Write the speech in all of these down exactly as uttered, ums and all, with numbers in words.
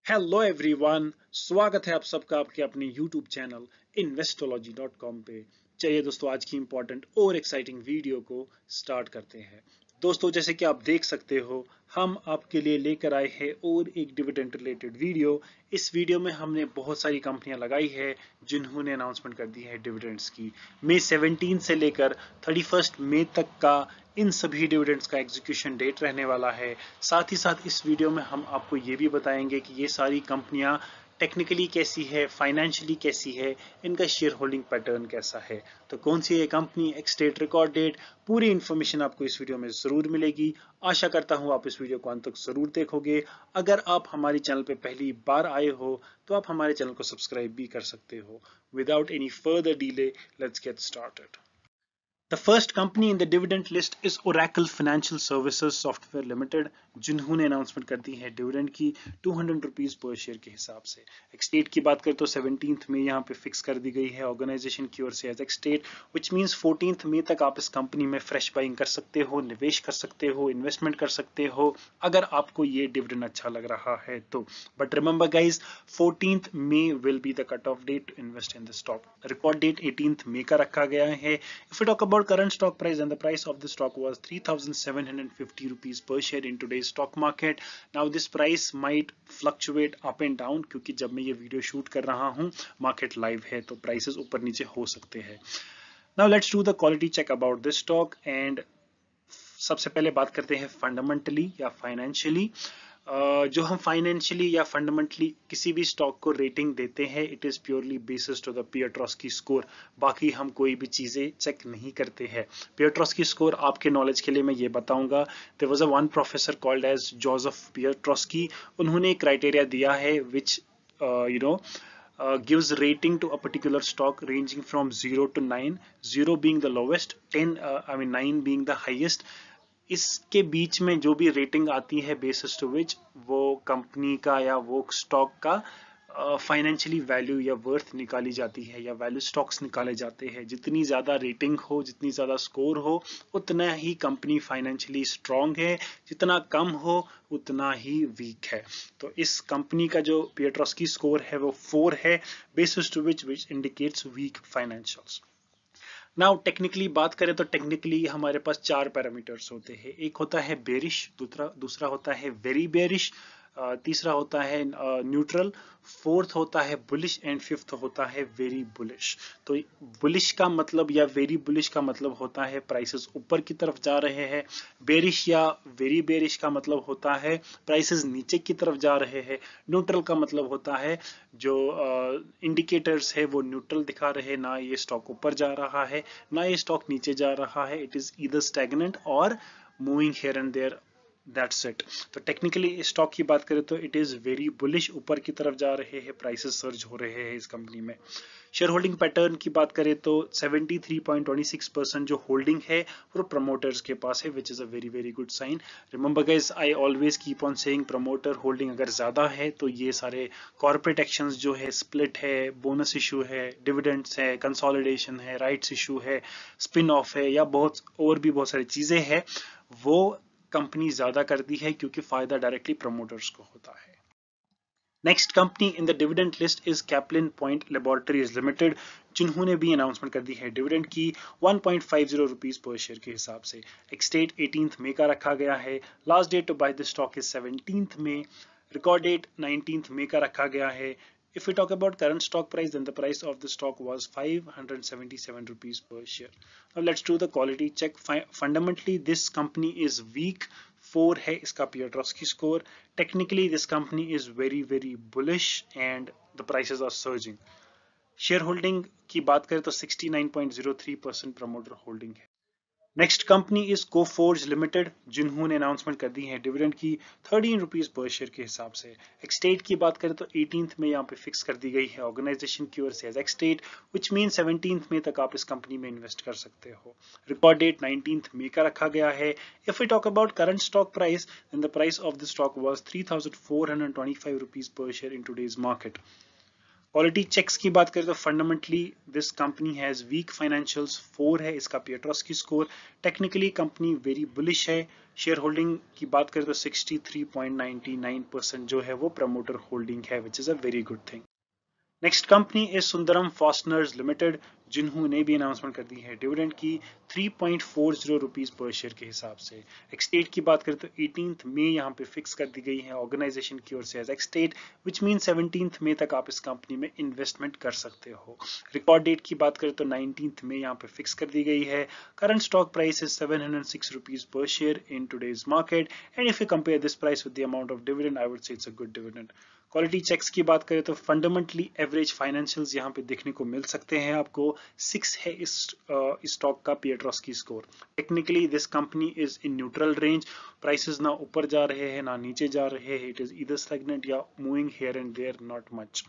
Hello everyone, स्वागत है आप सबका आपके अपने YouTube channel Investology dot com पे। चलिए दोस्तों, आज की इंपॉर्टेंट और एक्साइटिंग वीडियो को स्टार्ट करते हैं। दोस्तों, जैसे कि आप देख सकते हो, हम आपके लिए लेकर आए हैं और एक डिविडेंड रिलेटेड वीडियो। इस वीडियो में हमने बहुत सारी कंपनियां लगाई है जिन्होंने अनाउंसमेंट कर दी है डिविडेंड्स की। मई सेवनटीन से लेकर थर्टी फर्स्ट मई तक का इन सभी डिविडेंड्स का एग्जीक्यूशन डेट रहने वाला है। साथ ही साथ इस वीडियो में हम आपको ये भी बताएंगे कि ये सारी कंपनियां टेक्निकली कैसी है, फाइनेंशियली कैसी है, इनका शेयर होल्डिंग पैटर्न कैसा है, तो कौन सी है company, ex date, record date, पूरी इन्फॉर्मेशन आपको इस वीडियो में जरूर मिलेगी। आशा करता हूं आप इस वीडियो को अंत तक जरूर देखोगे। अगर आप हमारे चैनल पे पहली बार आए हो तो आप हमारे चैनल को सब्सक्राइब भी कर सकते हो। Without any further delay, let's get started. The first company in the dividend list is Oracle Financial Services Software Limited, जिन्होंने अनाउंसमेंट कर दी है डिविडेंड की two hundred rupees per share के हिसाब से। एक्स डेट की बात करें तो सेवनटीन्थ में यहाँ पे फिक्स कर दी गई है ऑर्गेनाइजेशन की ओर से as ex date, which means fourteenth May तक आप इस कंपनी में फ्रेश बाइंग कर सकते हो, निवेश कर सकते हो, इन्वेस्टमेंट कर सकते हो अगर आपको ये डिविडेंड अच्छा लग रहा है तो। But remember guys, fourteenth May will be the cut off date to invest in the stock. Record date eighteenth May का रखा गया है। If you talk about current stock price, and the price of the stock was three thousand seven hundred fifty rupees per share in today's stock market. Now this price might fluctuate up and down क्योंकि जब मैं ये video shoot कर रहा हूँ market live है तो prices ऊपर नीचे हो सकते हैं। Now let's do the quality check about this stock and सबसे पहले बात करते हैं फंडामेंटली या फाइनेंशियली। Uh, जो हम फाइनेंशियली या फंडामेंटली किसी भी स्टॉक को रेटिंग देते हैं, it is purely basis to the Piotroski score. बाकी हम कोई भी चीजें चेक नहीं करते हैं। पियरट्रॉस्की स्कोर आपके नॉलेज के लिए मैं ये बताऊंगा। There was a one professor called as Joseph Piotroski. उन्होंने एक क्राइटेरिया दिया है which you know Uh, gives rating to a particular stock ranging from zero to nine, zero being the lowest, ten uh, I mean nine being the highest. इसके बीच में जो भी rating आती है बेसिस टू विच वो company का या वो स्टॉक का फाइनेंशियली uh, वैल्यू या वर्थ निकाली जाती है या वैल्यू स्टॉक्स निकाले जाते हैं। जितनी ज्यादा रेटिंग हो, जितनी ज्यादा स्कोर हो, उतना ही कंपनी फाइनेंशियली स्ट्रांग है, जितना कम हो उतना ही वीक है। तो इस कंपनी का जो पियरट्रॉस्की स्कोर है वो फोर है, basis to which which indicates weak financials. Now technically बात करें तो टेक्निकली हमारे पास चार पैरामीटर्स होते हैं। एक होता है बेरिश, दूसरा दूसरा होता है वेरी बेरिश, तीसरा होता है न्यूट्रल, फोर्थ होता है बुलिश एंड फिफ्थ होता है वेरी बुलिश। तो बुलिश का मतलब या वेरी बुलिश का मतलब होता है प्राइसेस ऊपर की तरफ जा रहे हैं। बेरिश या वेरी बेरिश का मतलब होता है प्राइसेस नीचे की तरफ जा रहे हैं। न्यूट्रल का मतलब होता है जो इंडिकेटर्स uh, है वो न्यूट्रल दिखा रहे हैं, ना ये स्टॉक ऊपर जा रहा है ना ये स्टॉक नीचे जा रहा है। इट इज ईदर स्टैग्नेंट और moving here and there, that's it. तो टेक्निकली स्टॉक की बात करें तो इट इज वेरी बुलिश, ऊपर की तरफ जा रहे हैं, प्राइसेस सर्ज हो रहे हैं इस कंपनी में। शेयर होल्डिंग पैटर्न की बात करें तो seventy three point two six percent जो होल्डिंग है वो प्रमोटर्स के पास है, which is a very very good sign. Remember guys, I always keep on saying promoter holding अगर ज्यादा है तो ये सारे कॉर्पोरेट एक्शंस जो है, स्प्लिट है, बोनस इशू है, डिविडेंड्स है, कंसोलिडेशन है, राइट्स इशू है, स्पिन ऑफ है या बहुत और भी बहुत सारी चीजें हैं, वो कंपनी ज्यादा करती है क्योंकि फायदा डायरेक्टली प्रमोटर्स को होता है। Next company in the dividend list is Caplin Point Laboratories Limited, जिन्होंने भी अनाउंसमेंट कर दी है डिविडेंड की one point five zero rupees per share के हिसाब से। एक्स डेट एटीन्थ मई का रखा गया है। Last date to buy the stock is seventeenth May. Record date nineteenth May का रखा गया है। If we talk about current stock price, then the price of the stock was five hundred seventy-seven rupees per share. Now let's do the quality check. Fundamentally, this company is weak. Four है इसका Piotroski score. Technically this company is very very bullish and the prices are surging. Share holding की बात करें तो sixty nine point zero three percent promoter holding है। Next company is Coforge Limited, जिन्होंने announcement कर दी है डिविडेंड की थर्टीन रुपीज पर शेयर के हिसाब से। एक्स डेट की बात करें तो एटीन्थ में यहाँ पे फिक्स कर दी गई है ऑर्गेनाइजेशन की ओर से as ex date, which mean seventeenth May तक आप इस कंपनी में इन्वेस्ट कर सकते हो। रिकॉर्ड डेट नाइनटीन्थ मई का रखा गया है। If we talk about current stock price, then the price of the stock was three thousand four hundred twenty five rupees per share in today's market. Quality checks की बात करें तो fundamentally this company has weak financials, four है इसका Piotroski score. Technically company very bullish है। Share holding की बात करें तो sixty three point nine nine percent जो है वो प्रमोटर होल्डिंग है, which is a very good thing. Next company is Sundaram Fasteners Limited, जिन्होंने भी अनाउंसमेंट कर दी है डिविडेंड की three point four zero rupees per share के हिसाब से। एक्स डेट की बात करें तो एटीन्थ मई यहाँ पे फिक्स कर दी गई है ऑर्गेनाइजेशन की ओर से as ex date, which mean seventeenth May तक आप इस कंपनी में इन्वेस्टमेंट कर सकते हो। रिकॉर्ड डेट की बात करें तो नाइनटीन्थ मई यहाँ पे फिक्स कर दी गई है। Current stock price is seven hundred six rupees per share in today's market, and if you compare this price with the amount of dividend, I would say it's a good dividend. Quality checks की बात करें तो fundamentally average financials यहाँ पे देखने को मिल सकते हैं आपको। सिक्स है इस स्टॉक का Piotroski score. Technically this company is in neutral range, prices ना ऊपर जा रहे हैं ना नीचे जा रहे हैं, इट इज ईदर स्टैग्नेंट या moving here and there, not much.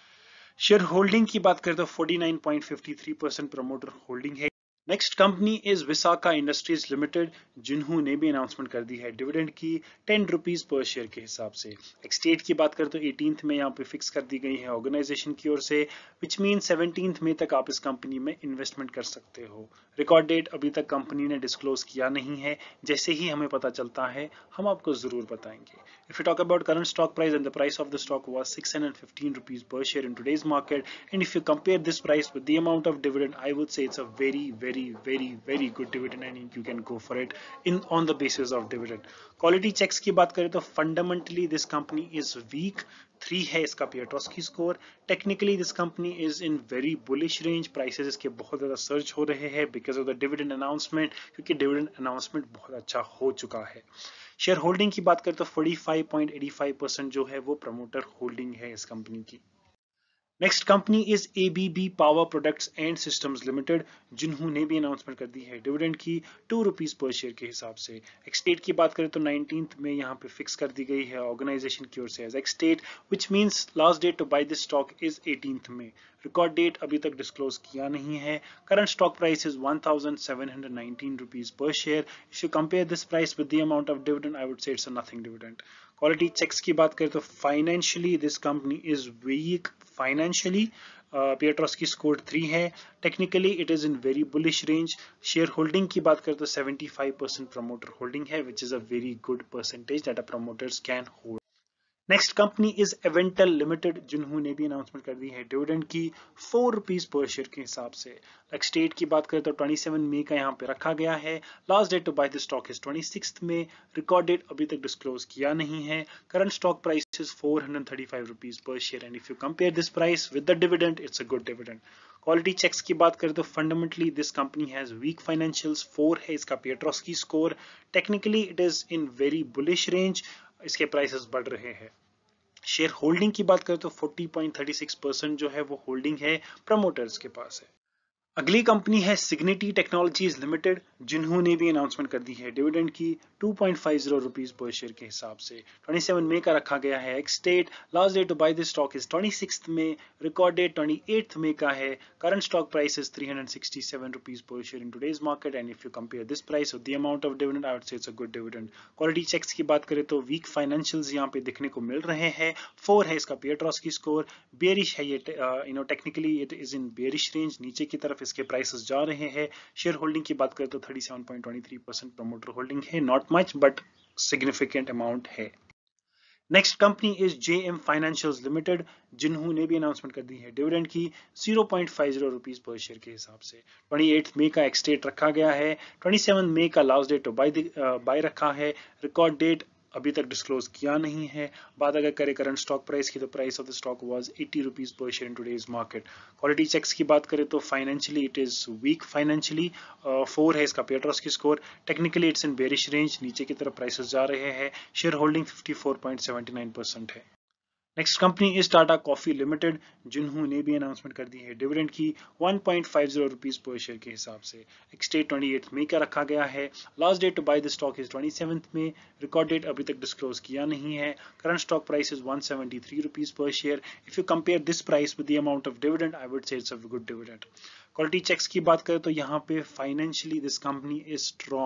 Share holding की बात करें तो forty nine point five three percent promoter holding है। Next company is Visaka industries limited, जिन्होंने भी अनाउंसमेंट कर दी है डिविडेंड की टेन रुपीज पर शेयर के हिसाब से। एक्स डेट की बात करें तो एटीन्थ में यहाँ पे फिक्स कर दी गई है ऑर्गेनाइजेशन की ओर से, विच मीन सेवनटीन्थ में तक आप इस कंपनी में इन्वेस्टमेंट कर सकते हो। रिकॉर्ड डेट अभी तक कंपनी ने डिस्क्लोज किया नहीं है, जैसे ही हमें पता चलता है हम आपको जरूर बताएंगे। If you talk about current stock price, and the price of the stock was six hundred fifteen rupees per share in today's market, and if you compare this price with the amount of dividend, I would say it's a very very very very good dividend, and you can go for it in on the basis of dividend. Quality checks की बात करें तो fundamentally this company is weak, three है इसका Piotroski score. Technically this company is in very bullish range, prices इसके बहुत ज्यादा search हो रहे हैं because of the dividend announcement, क्योंकि डिविडेंड अनाउंसमेंट बहुत अच्छा हो चुका है। शेयर होल्डिंग की बात करें तो forty five point eighty five percent जो है वो प्रमोटर होल्डिंग है इस कंपनी की। Next company is ABB power products and systems limited, जिन्होंने भी अनाउंसमेंट कर दी है डिविडेंड की टू रुपीज पर शेयर के हिसाब से। एक्स डेट की बात करें तो नाइनटीन्थ में यहाँ पे फिक्स कर दी गई है ऑर्गेनाइजेशन की ओर से as ex date, which means last date to buy this stock is eighteenth में। रिकॉर्ड डेट अभी तक डिस्क्लोज किया नहीं है। Current stock price is one thousand seven hundred nineteen rupees per share. If you compare this price with the amount of dividend, I would say it's a nothing dividend. Quality checks की बात करें तो financially this company is weak financially, Piotroski score three है। Technically it is in very bullish range. Share holding की बात करें तो seventy five percent promoter holding है, which is a very good percentage that a promoters can hold. Next company is Avantel limited, जिन्होंने भी announcement कर दी है डिविडेंड की फोर रुपीज पर शेयर के हिसाब से। नेक्स्ट डेट की बात करें तो ट्वेंटी सेवन मई का यहाँ पे रखा गया है। Last date to buy the stock is twenty sixth में। रिकॉर्ड डेट अभी तक डिस्क्लोज किया नहीं है। Current stock price is four hundred thirty five rupees per share, and if you compare this price with the dividend, it's a good dividend. Quality checks की बात करें तो fundamentally this company has weak financials, four है इसका Piotroski score. Technically it is in very bullish range, इसके prices बढ़ रहे हैं। शेयर होल्डिंग की बात करें तो forty point thirty six percent जो है वो होल्डिंग है प्रमोटर्स के पास है। अगली कंपनी है सिग्निटी टेक्नोलॉजीज लिमिटेड, जिन्होंने भी अनाउंसमेंट कर दी है डिविडेंड की two point five zero rupees per share के हिसाब से। ट्वेंटी सेवन मई का रखा गया है ex date. Last date to buy this stock is twenty sixth में। रिकॉर्ड डेट ट्वेंटी एट्थ मई का है। Current stock price is three hundred sixty seven rupees per share in today's market, and if you compare this price with the amount of dividend, I would say it's a good dividend. Quality checks की बात करें तो week financials यहाँ पे देखने को मिल रहे हैं। फोर है इसका पियट्रोस्की स्कोर। बेरिश है ये, you know technically it is in bearish range, नीचे की तरफ इसके प्राइसेस जा रहे हैं। शेयर होल्डिंग की बात करें तो thirty seven point two three percent promoter holding है, not much but significant amount है। Next company is JM financials limited, जिन्होंने भी अनाउंसमेंट कर दी है डिविडेंड की zero point five zero rupees per share के हिसाब से। ट्वेंटी एट्थ मई का एक्स डेट रखा गया है। ट्वेंटी सेवन मई का लास्ट डेट बाय बाय रखा है। रिकॉर्ड डेट अभी तक डिस्क्लोज किया नहीं है। बात अगर करें करंट स्टॉक प्राइस की तो price of the stock was eighty rupees per share in today's market. Quality checks की बात करें तो financially it is weak financially, four है इसका Piotroski score. Technically it's in bearish range, नीचे की तरफ प्राइसेस जा रहे हैं। Share holding fifty four point seven nine percent है। Next company is Tata coffee limited, जिन्होंने भी अनाउंसमेंट कर दी है डिविडेंड की one point five zero rupees per share के हिसाब से। एक्स डेट ट्वेंटी एट्थ मई का रखा गया है। Last date to buy the stock is twenty seventh में। रिकॉर्ड डेट अभी तक डिस्क्लोज किया नहीं है। Current stock price is one seventy three rupees per share. If you compare this price with the amount of dividend, I would say it's a good dividend. Quality checks की बात करें तो यहाँ पे financially this company is strong,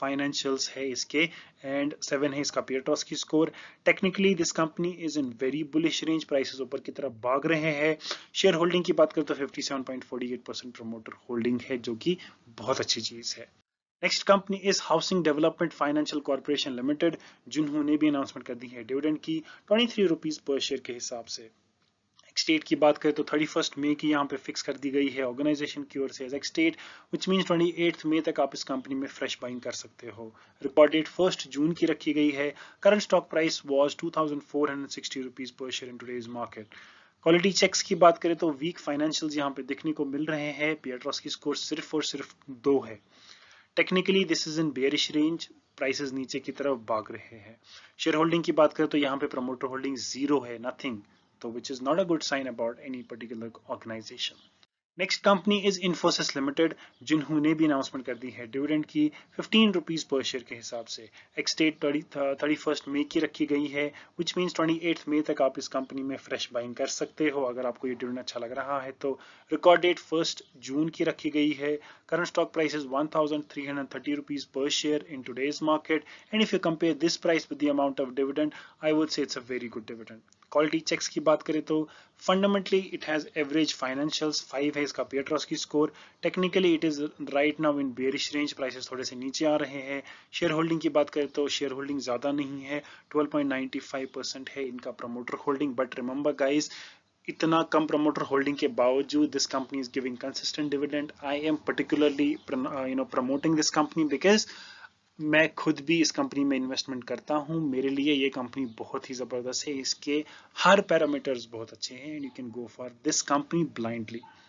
financials है इसके, and seven है इसका Piotroski score. Technically this company is in very bullish range, prices ऊपर की तरफ भाग रहे हैं। शेयर होल्डिंग की बात करें तो fifty seven point four eight percent promoter holding है, जो कि बहुत अच्छी चीज है। Next company is housing development financial corporation limited, जिन्होंने भी अनाउंसमेंट कर दी है डिविडेंड की twenty three rupees per share के हिसाब से। एक्सटेट की बात करें तो थर्टी फर्स्ट मई की यहाँ पे फिक्स कर दी गई है ऑर्गेनाइजेशन की ओर से as ex date, which means twenty eight मई तक आप इस कंपनी में फ्रेश बाइंग कर सकते हो। रिकॉर्ड डेट फर्स्ट जून की रखी गई है। Current stock price was two thousand four hundred sixty rupees per share in today's market. Quality checks की बात करें तो वीक फाइनेंशियल्स यहाँ पे देखने को मिल रहे हैं। पियरटॉस्की स्कोर सिर्फ और सिर्फ दो है। Technically this is in bearish range, prices नीचे की तरफ भाग रहे हैं। शेयर होल्डिंग की बात करें तो यहाँ पे प्रमोटर होल्डिंग जीरो है, नथिंग, तो which is not a good sign about any particular organization. Next company is Infosys limited, जिन्होंने भी अनाउंसमेंट कर दी है डिविडेंड की फिफ्टीन रुपीज पर शेयर के हिसाब से। एक्सटेट थर्टी फर्स्ट मई की रखी गई है, विच मीन्स ट्वेंटी एट मई तक आप इस कंपनी में फ्रेश बाइंग कर सकते हो अगर आपको ये डिविडेंड अच्छा लग रहा है तो। रिकॉर्ड डेट फर्स्ट जून की रखी गई है। Current stock price is one thousand three hundred thirty rupees per share in today's market, and if you compare this price with the amount of dividend, I would say it's a very good dividend. Quality checks की बात करें तो fundamentally it has average financials, five है इसका Piotroski score. Technically it is right now in bearish range, prices थोड़े से नीचे आ रहे हैं। शेयर होल्डिंग की बात करें तो शेयर होल्डिंग ज्यादा नहीं है, twelve point nine five percent है इनका promoter holding. But remember guys, इतना कम प्रमोटर होल्डिंग के बावजूद this company is giving consistent dividend. I am particularly you know promoting this company because मैं खुद भी इस कंपनी में इन्वेस्टमेंट करता हूं। मेरे लिए ये कंपनी बहुत ही जबरदस्त है, इसके हर पैरामीटर्स बहुत अच्छे हैं, and you can go for this company blindly.